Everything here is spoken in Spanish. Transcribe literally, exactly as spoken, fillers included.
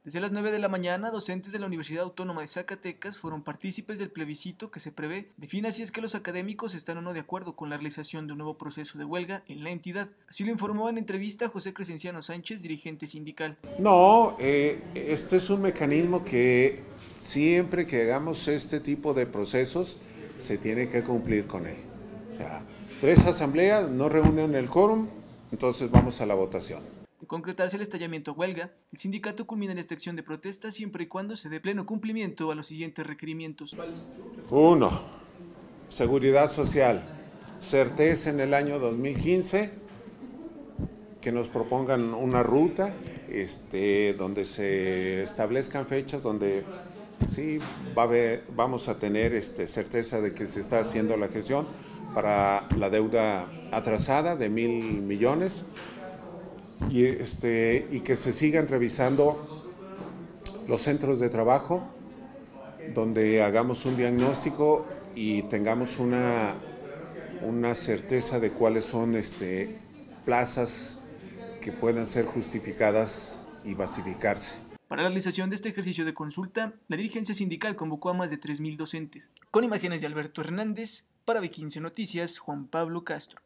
Desde las nueve de la mañana, docentes de la Universidad Autónoma de Zacatecas fueron partícipes del plebiscito que se prevé defina si es que los académicos están o no de acuerdo con la realización de un nuevo proceso de huelga en la entidad. Así lo informó en entrevista José Crescenciano Sánchez, dirigente sindical. No, eh, este es un mecanismo que siempre que hagamos este tipo de procesos se tiene que cumplir con él. O sea, tres asambleas no reúnen el quórum, entonces vamos a la votación. De concretarse el estallamiento a huelga, el sindicato culminará esta acción de protesta siempre y cuando se dé pleno cumplimiento a los siguientes requerimientos. Uno, seguridad social, certeza en el año dos mil quince, que nos propongan una ruta este, donde se establezcan fechas, donde sí va a haber, vamos a tener este, certeza de que se está haciendo la gestión para la deuda atrasada de mil millones. Y, este, y que se sigan revisando los centros de trabajo, donde hagamos un diagnóstico y tengamos una, una certeza de cuáles son este, plazas que puedan ser justificadas y basificarse. Para la realización de este ejercicio de consulta, la dirigencia sindical convocó a más de tres mil docentes. Con imágenes de Alberto Hernández, para B quince Noticias, Juan Pablo Castro.